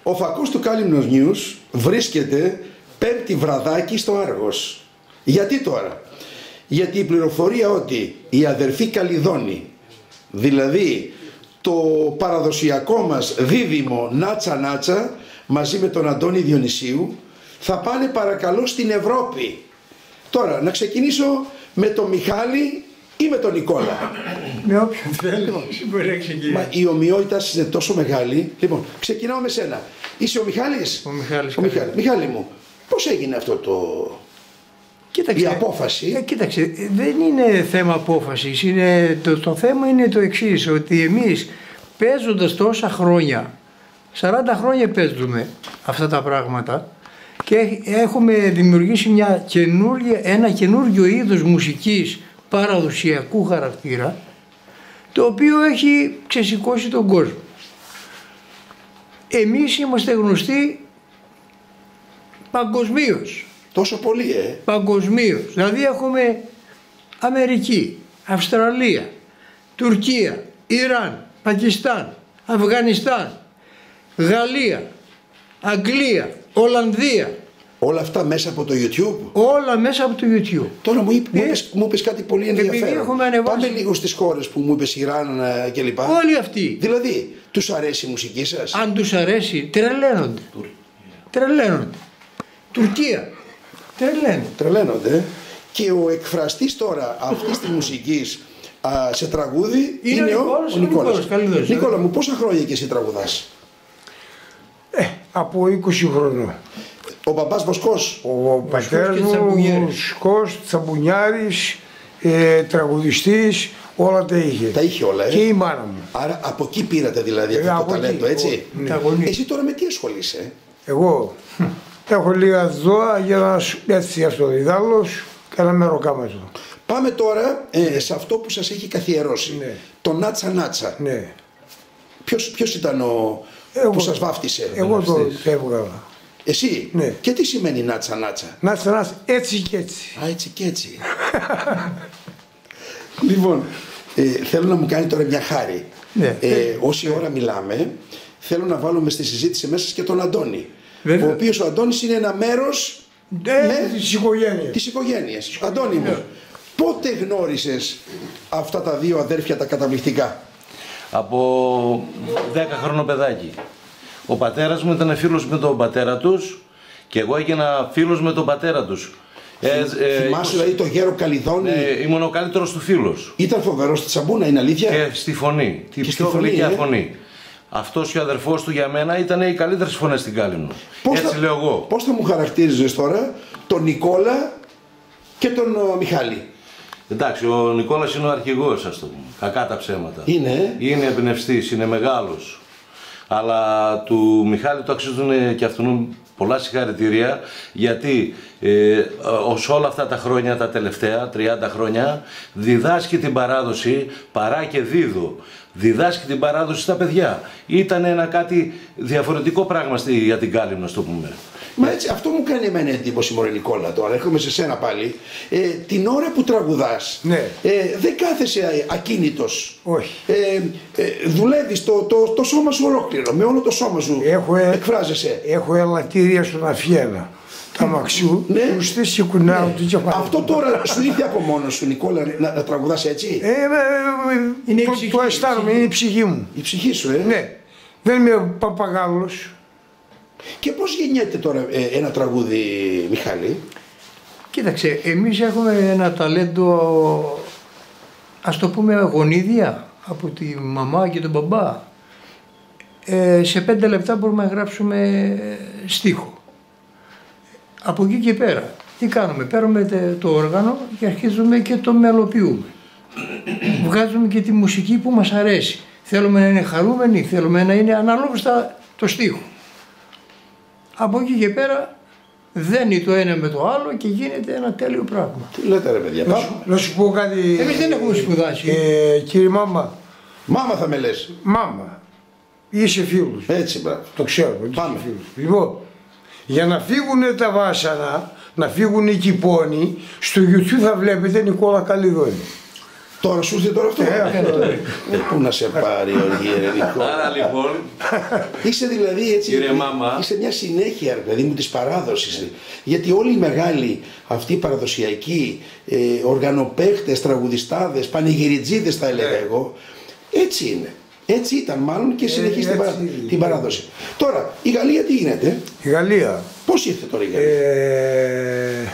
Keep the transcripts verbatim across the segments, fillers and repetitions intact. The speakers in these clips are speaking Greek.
Ο φακός του Κάλυμνος News βρίσκεται πέμπτη βραδάκι στο Άργος. Γιατί τώρα? Γιατί η πληροφορία ότι η αδερφή Καλιδόνη, δηλαδή το παραδοσιακό μας δίδυμο Νάτσα Νάτσα, μαζί με τον Αντώνη Διονυσίου, θα πάνε παρακαλώ στην Ευρώπη. Τώρα να ξεκινήσω με τον Μιχάλη ή με τον Νικόλα? Με όποιον θέλει μπορεί να ξεκινήσει. Μα η ομοιότητα είναι τόσο μεγάλη. Λοιπόν, ξεκινάω με σένα. Είσαι ο Μιχάλης? Ο Μιχάλης. Ο Μιχάλη. Μιχάλη μου, πώς έγινε αυτό το... Κοίταξε, η απόφαση? Ε, κοίταξε, δεν είναι θέμα απόφασης. Είναι, το, το θέμα είναι το εξής, ότι εμείς παίζοντας τόσα χρόνια, σαράντα χρόνια παίζουμε αυτά τα πράγματα και έχουμε δημιουργήσει μια καινούργια, ένα καινούργιο είδος μουσικής παραδοσιακού χαρακτήρα, το οποίο έχει ξεσηκώσει τον κόσμο. Εμείς είμαστε γνωστοί παγκοσμίως. Τόσο πολύ, ε. Παγκοσμίως. Δηλαδή έχουμε Αμερική, Αυστραλία, Τουρκία, Ιράν, Πακιστάν, Αφγανιστάν, Γαλλία, Αγγλία, Ολλανδία. Όλα αυτά μέσα από το YouTube. Όλα μέσα από το YouTube. Τώρα μου, είπε, ε, μου, είπες, μου είπες κάτι πολύ ενδιαφέρον. Έχουμε ανεβάσει... Πάμε λίγο στις χώρες που μου είπες, Ιράν κλπ. Όλοι αυτοί. Δηλαδή, τους αρέσει η μουσική σας? Αν τους αρέσει, τρελαίνονται. Τρελαίνονται. Τουρκία. Τρελαίνονται. Τρελαίνονται. Και ο εκφραστής τώρα αυτής της μουσικής α, σε τραγούδι είναι, είναι ο, Νικόλας, ο Νικόλας. ο Νικόλας. Νικόλα μου, πόσα χρόνια και εσύ τραγουδάς? Ε, από είκοσι χρονών. Ο μπαμπάς Βοσκός. Ο πατέρας μου, Βοσκός, Τσαμπουνιάρης, ε, τραγουδιστής, όλα τα είχε. Τα είχε όλα, ε. Και η μάνα μου. Άρα από εκεί πήρατε δηλαδή αυτό ε, το ταλέντο, έτσι. Ο, ναι. Εσύ τώρα με τι ασχολείσαι? Εγώ έχω λίγα ζώα για να έτσι αυτοδιδάλως και να με ροκάμετρο. Πάμε τώρα ε, σε αυτό που σας έχει καθιερώσει. Ναι. Το Νάτσα Νάτσα. Ναι. Ποιος, ποιος ήταν ο εγώ, που σας βάφτισε? Εγώ το έβγαλα. Εσύ? Ναι. Και τι σημαίνει Νάτσα Νάτσα? Νάτσα Νάτσα, έτσι και έτσι. Α, έτσι και έτσι. Λοιπόν, ε, θέλω να μου κάνει τώρα μια χάρη. Ναι. Ε, όση ώρα μιλάμε, θέλω να βάλουμε στη συζήτηση μέσα και τον Αντώνη. Βέβαια. Ο οποίος ο Αντώνης είναι ένα μέρος Ναι, με... της οικογένειας. της οικογένειας. Αντώνη μου, πότε γνώρισες αυτά τα δύο αδέρφια τα καταπληκτικά? Από δέκα χρονό παιδάκι. Ο πατέρας μου ήταν φίλος με τον πατέρα τους και εγώ έγινα φίλος με τον πατέρα τους. Ε, ε, Θυμάσαι δηλαδή το γέρο Καλιδόνη? Ε, ήμουν ο καλύτερος του φίλος. Ήταν φοβερός στη τσαμπούνα, είναι αλήθεια? Και στη φωνή, και την στη πιο γλυκιά ε? φωνή. Αυτός και ο αδερφός του για μένα ήταν οι καλύτερες φωνές στην Κάλυμνο. Πώς Έτσι θα, λέω εγώ. Πώς θα μου χαρακτήριζες τώρα τον Νικόλα και τον ο, Μιχάλη? Εντάξει, ο Νικόλας είναι ο αρχηγός, ας το πούμε. Κακά τα ψέματα. Είναι. Είναι εμπνευστής, είναι μεγάλος. Αλλά του Μιχάλη το αξίζουν και αυτόν πολλά συγχαρητήρια, γιατί ε, ως όλα αυτά τα χρόνια, τα τελευταία τριάντα χρόνια, διδάσκει την παράδοση παρά και δίδω. Διδάσκει την παράδοση στα παιδιά. Ήταν ένα κάτι διαφορετικό πράγμα στη, για την Κάλυμνο, στο πούμε. Μα έτσι, αυτό μου κάνει εμένα εντύπωση, μωρέ Νικόλα, τώρα έρχομαι σε σένα πάλι. Ε, την ώρα που τραγουδάς, ναι. ε, δεν κάθεσαι ακίνητος. Όχι. Ε, ε, δουλεύεις το, το, το σώμα σου ολόκληρο, με όλο το σώμα σου έχω, εκφράζεσαι. Έχω ελαττήρια στον Αφιένα. Τα μαξιού, ναι. του στήσεις και κουνάω το κεφάλι. Αυτό τώρα σου ήρθε από μόνος σου, Νικόλα, να, να τραγουδάς έτσι? Ε, ε, ε, είναι το, ψυχή, το αισθάνομαι, είναι η ψυχή μου. Η ψυχή σου, ε. Ναι. Δεν είμαι παπαγάλος. Και πώς γεννιέται τώρα ε, ένα τραγούδι, Μιχάλη? Κοίταξε, εμείς έχουμε ένα ταλέντο, ας το πούμε, γονίδια από τη μαμά και τον μπαμπά. Ε, σε πέντε λεπτά μπορούμε να γράψουμε στίχο. Από εκεί και πέρα, τι κάνουμε? Παίρνουμε το όργανο και αρχίζουμε και το μελοποιούμε. Βγάζουμε και τη μουσική που μας αρέσει. Θέλουμε να είναι χαρούμενοι, θέλουμε να είναι ανάλογα το στίχο. Από εκεί και πέρα δένει το ένα με το άλλο και γίνεται ένα τέλειο πράγμα. Τι λέτε ρε παιδιά? Να σου, να σου πω κάτι. Εμείς δεν έχουμε σπουδάσει. Ε, κύριε μάμα. Μάμα θα με λες. Μάμα. Είσαι φίλος. Έτσι, μπράβο. Το ξέρω. Πάμε. Λοιπόν, για να φύγουν τα βάσανα, να φύγουν οι κυπώνοι, στο YouTube θα βλέπετε Νικόλα Καλιδόνη. Τώρα σου ήρθε τώρα αυτό. Ε, ε, πού να σε πάρει οργή, ρε Νικόλα. Άρα λοιπόν, Είσαι δηλαδή έτσι, Κύριε Μάμα. είσαι μια συνέχεια, ρε παιδί μου, της παράδοσης. Γιατί όλοι οι μεγάλοι αυτοί οι παραδοσιακοί ε, οργανοπαίχτες, τραγουδιστάδες, πανηγυριτζίδες θα έλεγα εγώ, έτσι είναι. Έτσι ήταν μάλλον και συνεχίζει την, παρά... την παράδοση. Τώρα, η Γαλλία τι γίνεται, Η Γαλλία. πώς ήρθε τώρα η Γαλλία. Ε,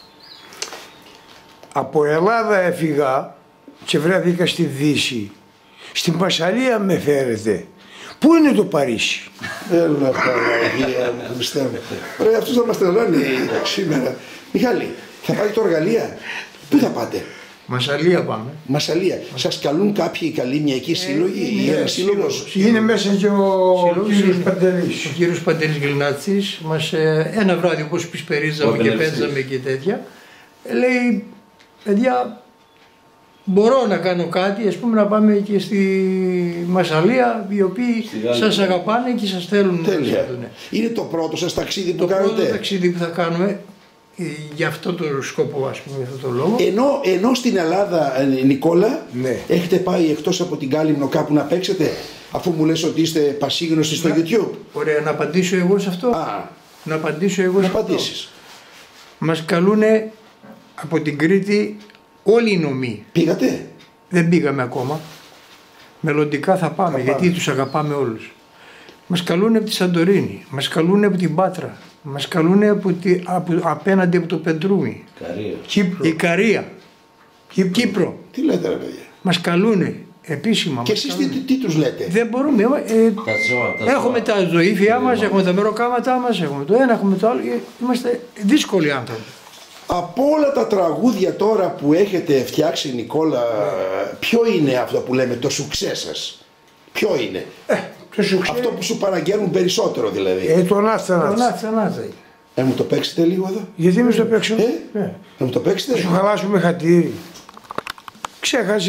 από Ελλάδα έφυγα και βρέθηκα στη Δύση. Στη Μασσαλία με φέρετε. Πού είναι το Παρίσι? Έλα Παναγία μου, Χριστέ μου. Ωραία, αυτός θα μας τρελάνει σήμερα. Μιχάλη, θα πάτε τώρα Γαλλία. Πού θα πάτε? Μασσαλία πάμε. Μασσαλία. Σας καλούν κάποιοι καλοί μια εκεί σύλλογοι ή ένας σύλλογος? Είναι μέσα και ο Σύλλογος κύριος είναι. Παντελής. Ο κύριος Παντελής Γλυνάτσης μας ε, ένα βράδυ όπως πισπερίζαμε Ο και επιλεξής. παίζαμε και τέτοια, ε, λέει, παιδιά, μπορώ να κάνω κάτι, ας πούμε να πάμε και στη Μασσαλία, οι οποίοι Στη Γαλλία. σας αγαπάνε και σας θέλουν. Τέλεια. Ναι. Είναι το πρώτο σας ταξίδι που Το πρώτο κάνετε? ταξίδι που θα κάνουμε, ε, για αυτό το σκοπό, ας πούμε, για αυτό το λόγο. Ενώ, ενώ στην Ελλάδα, ε, Νικόλα, Ναι. έχετε πάει εκτός από την Κάλυμνο κάπου να παίξετε, αφού μου λες ότι είστε πασίγνωστοι στο YouTube? Ωραία, να απαντήσω εγώ σε αυτό. Α, Να απαντήσω εγώ να σε αυτό. απαντήσεις. Μας καλούνε από την Κρήτη όλοι οι νομοί. Πήγατε? Δεν πήγαμε ακόμα. Μελλοντικά θα πάμε, Θα γιατί πάμε. τους αγαπάμε όλους. Μας καλούνε από τη Σαντορίνη, μας καλούνε από την Πάτρα, μας καλούνε από τη, από, απέναντι από το Πεντρούμι, Καρία. Κύπρο. η Καρία, Κύπρο. Κύπρο. Τι λέτε ρε παιδιά? Μας καλούνε επίσημα. Και μας εσείς τι, καλούνε. τι, τι τους λέτε? Δεν μπορούμε. ε, Τα ζώα, τα έχουμε ζώα. τα ζωήφια μας, έχουμε τα μεροκάματά μας, έχουμε το ένα, έχουμε το άλλο. ε, Είμαστε δύσκολοι άνθρωποι. Από όλα τα τραγούδια τώρα που έχετε φτιάξει, Νικόλα, ποιο είναι αυτό που λέμε το σουξέ σας? Ποιο είναι? Το σου Αυτό ξέρει. που σου παραγγέλνουν περισσότερο δηλαδή. Ε, το Νάτσα Το Νάτσα. Νάτσα Νάτσα. Ε, μου το παίξετε λίγο εδώ. Γιατί μη στο παίξω. Ε, Ναι. να μου το παίξετε. Σου χαλάσουμε χατήρι. Ξέχασε.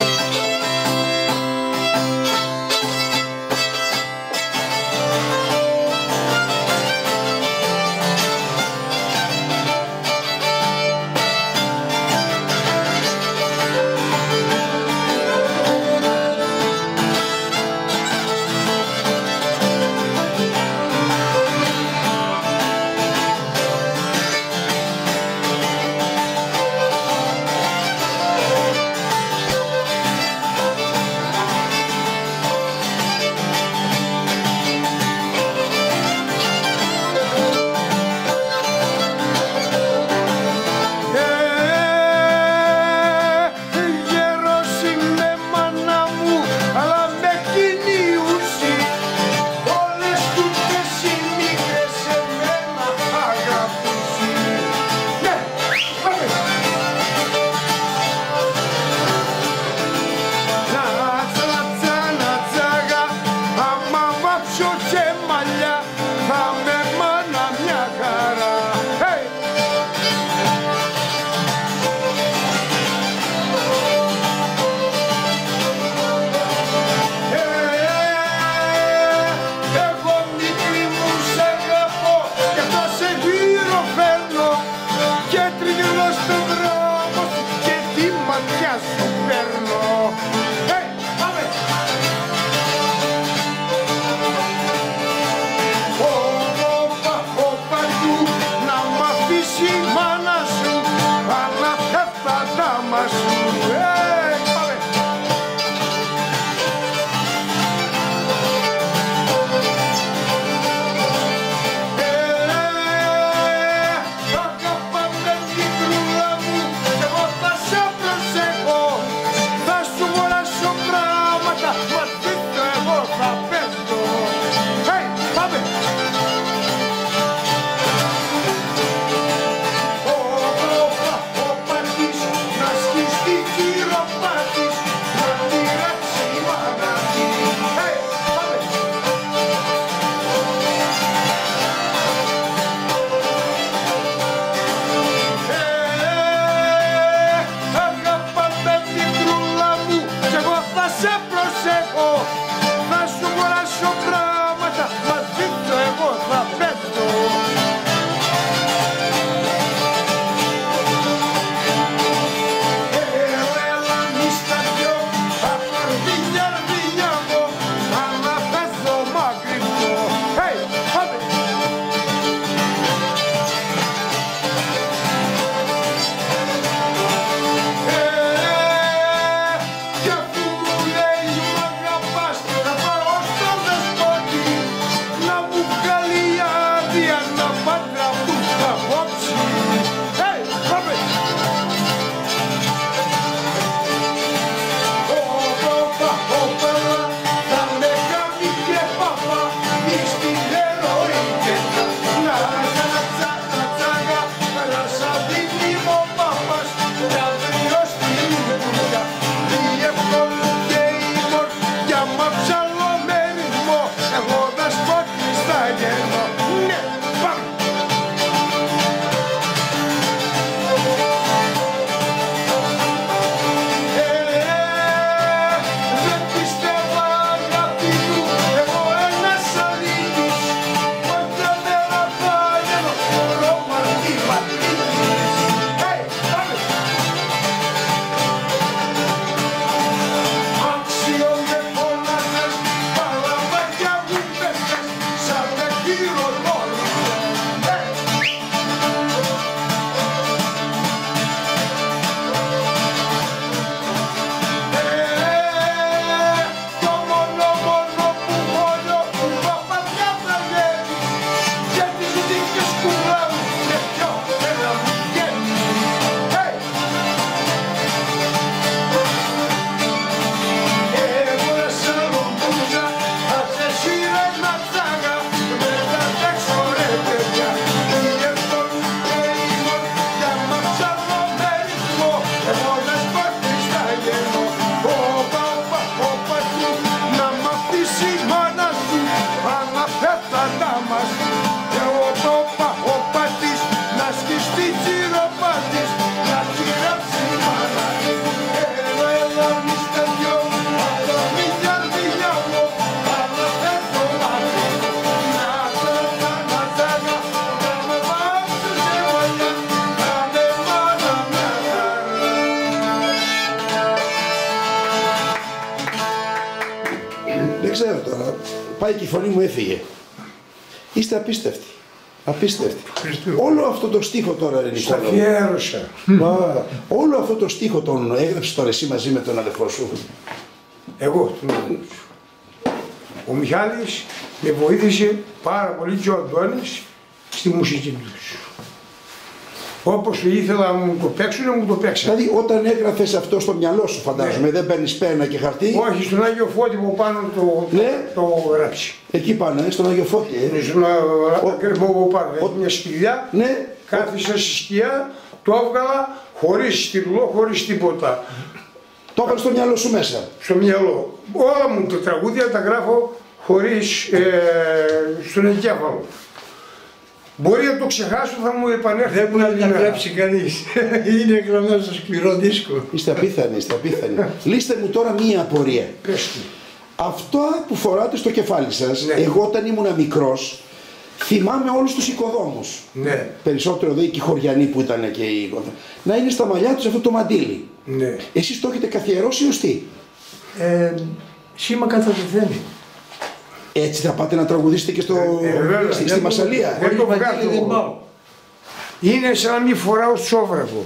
πάει και η φωνή μου έφυγε. Είστε απίστευτοι. Απίστευτοι. Όλο αυτό το στίχο τώρα, ρε Νικόλα. Στα αφιέρωσα. Όλο αυτό το στίχο τον έγραψε τώρα εσύ μαζί με τον αδερφό σου. Εγώ τον έγραψα. Ο Μιχάλης με βοήθησε πάρα πολύ και ο Αντώνης στη μουσική τους. Όπως ήθελα να μου το παίξουν, να μου το παίξαν. Δηλαδή όταν έγραφες αυτό στο μυαλό σου φαντάζομαι, ναι. Δεν παίρνεις πένα και χαρτί. Όχι, στον Άγιο Φώτη που πάνω το, ναι. το, το γράψει. Εκεί πάνω, ε, στον Άγιο Φώτη. Ε. Ναι, στον Άγιο που πάνω. Έχει μια σκυλιά, ναι. Κάθισα στη σκιά, το έβγαλα χωρίς στυλό, χωρίς τίποτα. Το έβαλες στο μυαλό σου μέσα. Στο μυαλό. Όλα μου τα τραγούδια τα γράφω χωρίς ε, στον εγκέφαλο. Μπορεί να το ξεχάσω, θα μου επανέλθει. Δεν μπορεί να τα γράψει κανείς. Είναι γραμμένο στο σκληρό δίσκο. Είστε απίθανοι, είστε απίθανοι. Λύστε μου τώρα μία απορία. Αυτό που φοράτε στο κεφάλι σας, ναι. Εγώ όταν ήμουν μικρός, θυμάμαι όλους τους οικοδόμους. Ναι. Περισσότερο δε οι Κηχωριανοί που ήταν και οι οικοδόμοι. Να είναι στα μαλλιά τους αυτό το μαντίλι. Ναι. Εσείς το έχετε καθιερώσει ως τι? Ε, σήμα κατά το θέμη. Έτσι θα πάτε να τραγουδήσετε και στο, ε, στη, στη Μασσαλία. Δεν το βγάζω, δεν πάω. Είναι σαν να μην φοράω τσόβρακο.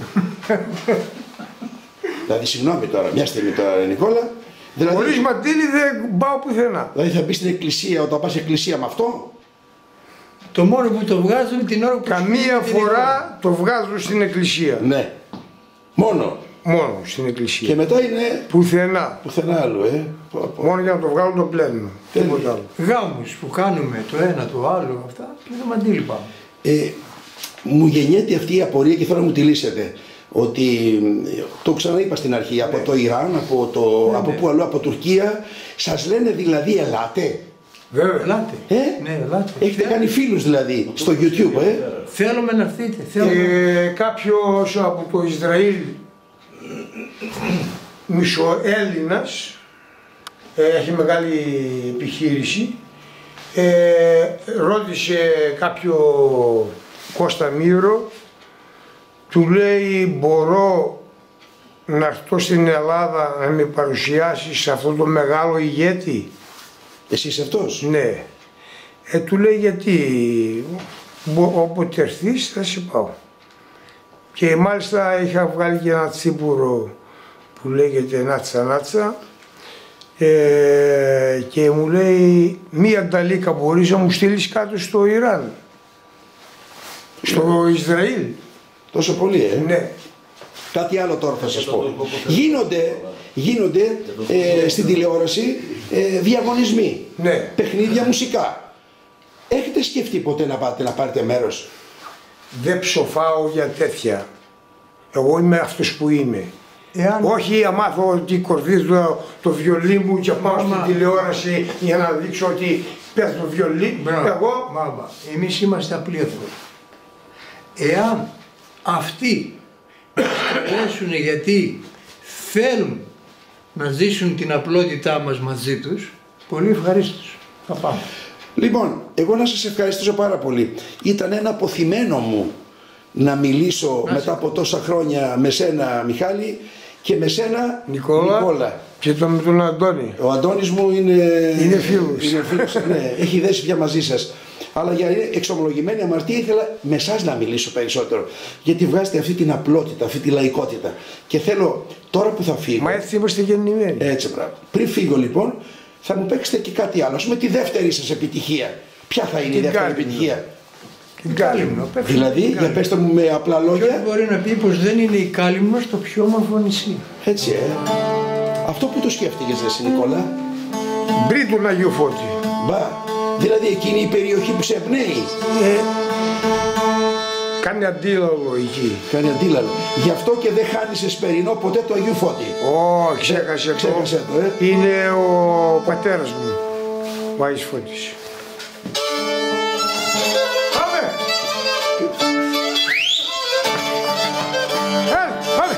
Δηλαδή, συγγνώμη τώρα, μια στιγμή τώρα, Νικόλα. Δηλαδή, χωρίς μαντίλι δεν πάω πουθενά. Δηλαδή θα μπει στην εκκλησία, όταν πας εκκλησία με αυτό. Το μόνο που το βγάζουν την ώρα που... Καμία φορά το βγάζω στην εκκλησία. Ναι. Μόνο. Μόνο στην εκκλησία. Και μετά είναι... Πουθενά. Πουθενά άλλο, ε. Μόνο για να το βγάλω το πλένω. Τίποτα άλλο. Γάμους που κάνουμε το ένα το άλλο, αυτά, και το μαντίλι πάμε. Ε, μου γεννιέται αυτή η απορία και θέλω να μου τη λύσετε. Ότι το ξαναείπα στην αρχή, ναι. Από το Ιράν, από, το, ναι, από ναι. Πού αλλού, από Τουρκία, σας λένε δηλαδή ελάτε. Βέβαια. Ελάτε. Ε? Ναι, ελάτε. Έχετε κάνει φίλους δηλαδή στο YouTube, ε? Θέλουμε να έρθετε. Θέλουμε. Ε, κάποιος από το Ισραήλ, μισοέλληνας, ε, έχει μεγάλη επιχείρηση, ε, ρώτησε κάποιο Κώστα Μύρο, του λέει μπορώ να έρθω στην Ελλάδα να με παρουσιάσεις σε αυτό το μεγάλο ηγέτη. Εσύ είσαι αυτός? Ναι. Ε, του λέει γιατί όποτε έρθεις θα σε πάω. Και μάλιστα είχα βγάλει και ένα τσίπουρο που λέγεται Νάτσα Νάτσα ε, και μου λέει μία νταλίκα μπορείς να μου στείλεις κάτω στο Ιράν, στο Ισραήλ. Τόσο πολύ, ε. Ναι. Κάτι άλλο τώρα θα σας πω. Γίνονται, γίνονται ε, στην τηλεόραση ε, διαγωνισμοί, ναι. Παιχνίδια μουσικά. Έχετε σκεφτεί ποτέ να πάτε να πάρετε μέρος? Δεν ψοφάω για τέτοια. Εγώ είμαι αυτός που είμαι. Εάν... Όχι να μάθω ότι κορδίζω το βιολί μου και πάω Μάμα. στην τηλεόραση για να δείξω ότι παίζω το βιολί. Εγώ... Μάμα, εμείς είμαστε απλοί άνθρωποι. Εάν αυτοί αρέσουν γιατί θέλουν να ζήσουν την απλότητά μας μαζί τους, πολύ ευχαρίστως. Θα πάμε. Λοιπόν, εγώ να σας ευχαριστήσω πάρα πολύ. Ήταν ένα αποθυμένο μου να μιλήσω να μετά από τόσα χρόνια με σένα, Μιχάλη, και με σένα, Νικόλα, Νικόλα. Και τον, με τον Αντώνη. Ο Αντώνης μου είναι, είναι φίλος. Είναι φίλος, ναι, έχει δέσει πια μαζί σας. Αλλά για εξομολογημένη αμαρτία ήθελα με εσάς να μιλήσω περισσότερο. Γιατί βγάζετε αυτή την απλότητα, αυτή τη λαϊκότητα. Και θέλω τώρα που θα φύγω. Μα έτσι είμαστε γεννημένοι. Έτσι, μπράβο. Πριν φύγω λοιπόν, θα μου παίξετε και κάτι άλλο. Ας πούμε τη δεύτερη σας επιτυχία. Ποια θα είναι την η δεύτερη κάλυμνο. επιτυχία? Την Κάλυμνο. Δηλαδή, για πέστε μου με απλά λόγια. Ποιος μπορεί να πει πως δεν είναι η Κάλυμνο στο πιο όμορφο νησί. Έτσι, ε. Αυτό που το σκέφτηκες εσύ, Νικόλα? Μπρι τον Αγίου Φώτη. Μπα. Δηλαδή εκείνη η περιοχή που σε εμπνέει. Ε, κάνει αντίλαλο εκεί. Κάνει αντίλαλο. Γι' αυτό και δεν χάνεις εσπερινό ποτέ το Αγίου Φώτη. Ω, ξέχασε, ξέχασε το. Ε. Είναι ο πατέρας μου, ο Άγιος Φώτης. Πάμε! Έλα, πάμε!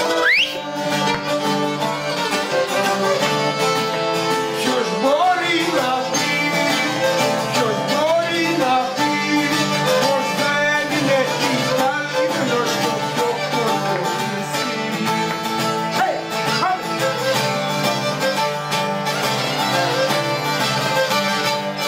Ποιος μπορεί να πει, ποιος μπορεί να πει πως δεν είναι η Κάλυμνο στο πιο κοντό νησί. Hey, πάμε!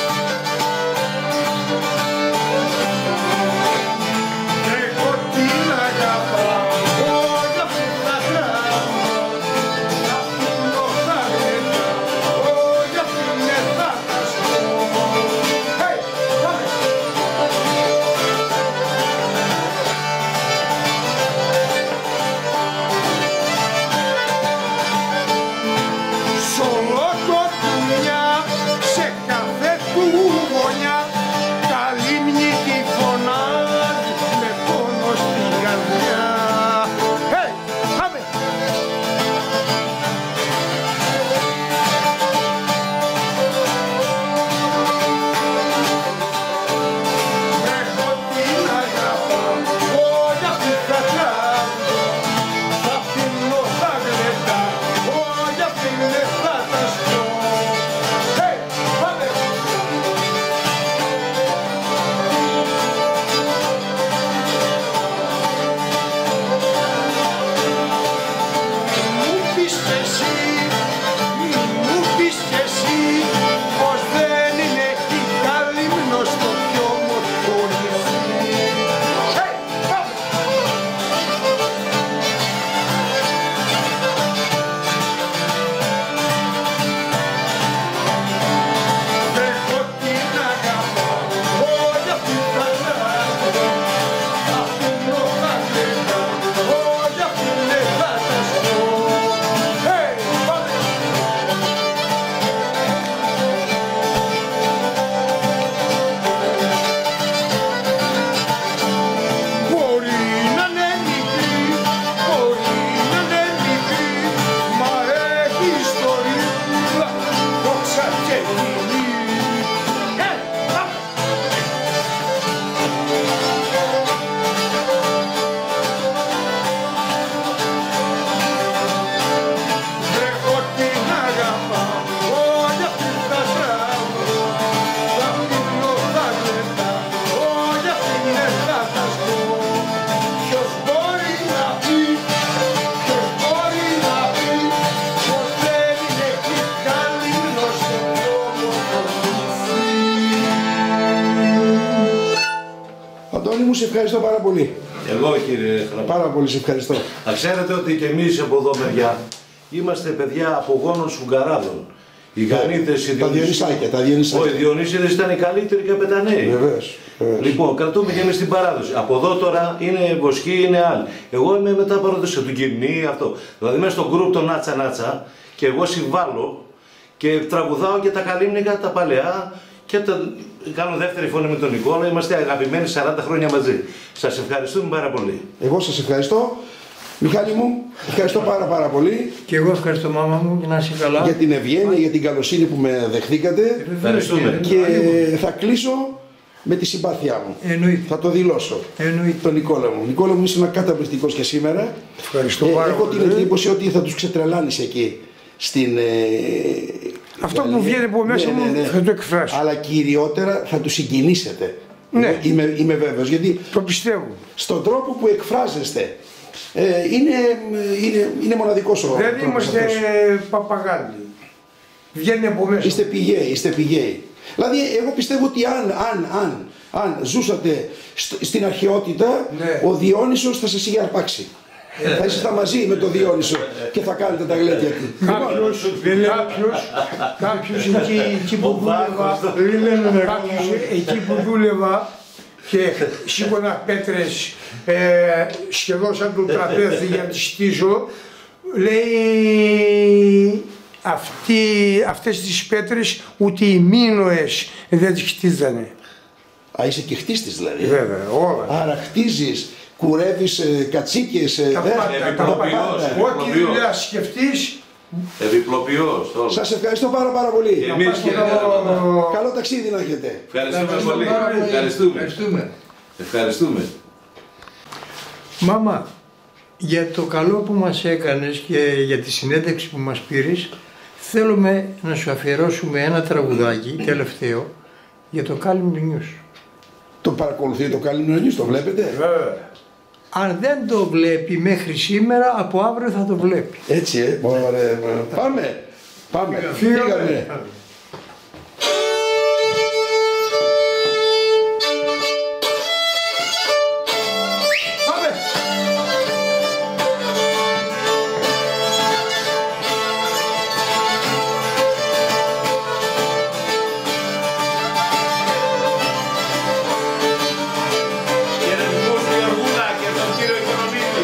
σε ευχαριστώ πάρα πολύ. Εγώ κύριε Χαραπά. Πάρα πολύ σε ευχαριστώ. Να ξέρετε ότι και εμείς από εδώ μεριά είμαστε παιδιά από γόνους Ουγγαράδων. Οι Γανίτες, οι Τα Διονυσάκια, τα Διονυσάκια. Οι Διονύσιδες ήταν οι καλύτεροι καπεταναίοι. Βεβαίως. Λοιπόν, κρατούμε και εμείς την παράδοση. Από εδώ τώρα είναι βοσκοί, είναι άλλοι. Εγώ είμαι μετά παράδοση του Κυρνή, αυτό. Δηλαδή μέσα στο γκρουπ των Νάτσα Νάτσα και εγώ συμβάλλω και τραγουδάω και τα καλύμνικα, τα παλαιά και τα... κάνω δεύτερη φωνή με τον Νικόλα. Είμαστε αγαπημένοι σαράντα χρόνια μαζί. Σας ευχαριστούμε πάρα πολύ. Εγώ σας ευχαριστώ. Μιχάλη μου, ευχαριστώ πάρα πάρα πολύ. Και εγώ ευχαριστώ μάμα μου και να είσαι καλά. Για την ευγένεια, για την καλοσύνη που με δεχτήκατε. Ευχαριστούμε. Και θα κλείσω με τη συμπάθειά μου. Εννοείται. Θα το δηλώσω. Εννοείται. Τον Νικόλα μου. Νικόλα μου, είσαι καταπληκτικός και σήμερα. Ευχαριστώ Ε, πάρα έχω πολύ. την εντύπωση ότι θα τους ξετρελάνεις εκεί. Στην, ε, Αυτό που Γαλλία. βγαίνει από μέσα Ναι, μου ναι, ναι. θα το εκφράσω. Αλλά κυριότερα θα τους συγκινήσετε. Ναι. Εγώ Είμαι, είμαι βέβαιος. Γιατί Το πιστεύω. στον τρόπο που εκφράζεστε ε, είναι, είναι, είναι μοναδικός ο Δεν τρόπος είμαστε αυτός. παπαγάλοι. Βγαίνει από μέσα. Είστε πηγαίοι, είστε πηγαίοι. Δηλαδή, εγώ πιστεύω ότι αν, αν, αν, αν ζούσατε στ- στην αρχαιότητα, Ναι. ο Διόνυσος θα σας είχε αρπάξει. θα ήσασταν μαζί με τον Διόνυσο και θα κάνετε τα γλέντια του. Κάποιος, κάποιος, κάποιος εκεί, εκεί που δούλευα, κάποιος εκεί που δούλευα και σήκωνα πέτρες ε, σχεδόν σαν το τραπέζι για να τις στήσω, λέει αυτοί, αυτές τις πέτρες ούτε οι Μίνωες δεν τις χτίζανε. Α, είσαι και χτίστης δηλαδή. Βέβαια, όλα. Άρα χτίζεις, κουρεύεις ε, κατσίκες, ε, Τα δε- πάντα, τα επιπλοποιός, πάντα. Ό,τι επιπλοποιός. δουλειά σκεφτείς, Επιπλοποιός όλο. Σας ευχαριστώ πάρα πάρα πολύ. Και εμείς κύριε Χαραπά. Καλό ταξίδι να έχετε. Ευχαριστούμε πολύ. Ευχαριστούμε. Ευχαριστούμε. Ευχαριστούμε. Μάμα, για το καλό που μας έκανες και για τη συνέντευξη που μας πήρες, θέλουμε να σου αφιερώσουμε ένα τραγουδάκι τελευταίο για το Κάλυμνο News. Το παρακολουθεί το Κάλυμνο News, το βλέπετε. βέβαια. Αν δεν το βλέπει μέχρι σήμερα, από αύριο θα το βλέπει. Έτσι, ε. Ωραία. Πάμε. Πάμε. Φύγαμε. Φύγαμε. Πάμε. Χαιρετισμούς στη Γεωργούλα και τον κύριο Οικονομίδη.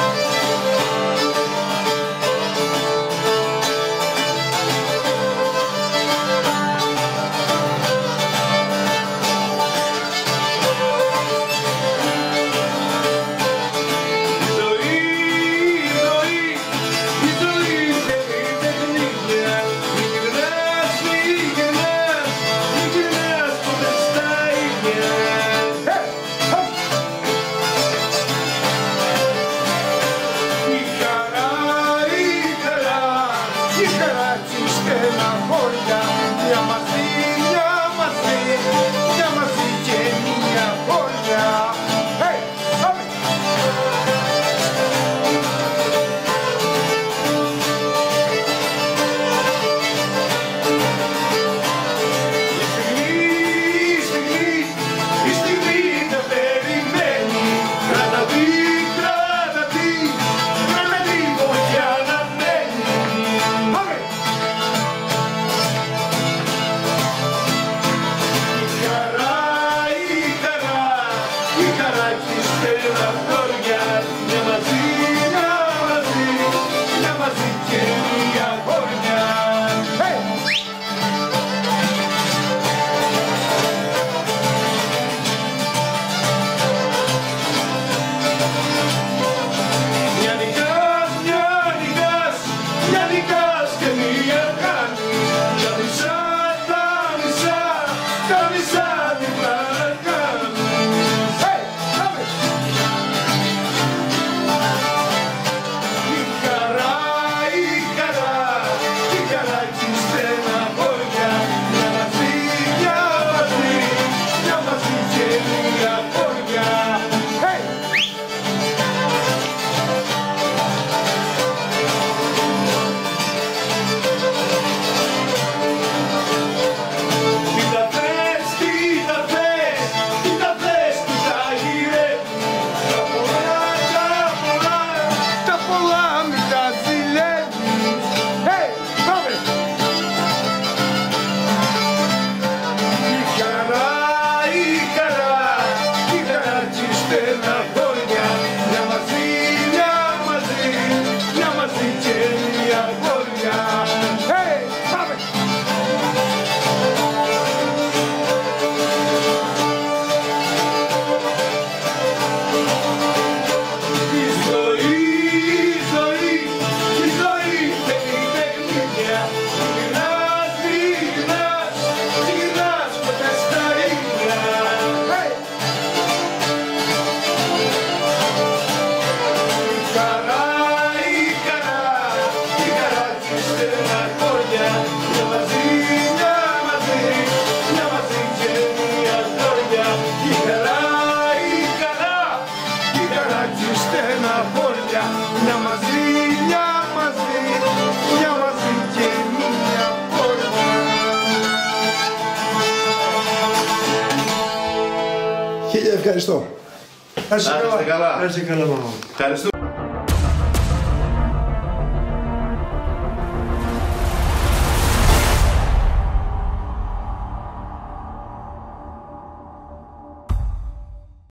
Η ζωή, η ζωή, η ζωή θέλει παιχνίδια. Μην γυρνάς, μην γυρνάς, μην γυρνάς ποτέ στα ίδια. Η χαρά, η χαρά, η χαρά της στεναχώρια, μια μαζί, μια μαζί, μια μαζί και μια χώρια. Hey, πάμε. Η στιγμή, η στιγμή, η στιγμή δεν περιμένει. Κράτα τη, κράτα τη, κράτα τη για να μένει. Πάμε. Η χαρά, η χαρά, η χαρά έχει στεναχώρια. Μια μαζί, μια μαζί, μια μαζί και μια χώρια. Hey. Μια νικάς, μια νικάς, μια νικάς και μια κάνει. Τα μισά, τα μισά, τα μισά διπλά να κάνεις. Hey, πάμε. ευχαριστώ. Να είστε καλά. Να είστε καλά, μαμά. Ευχαριστώ.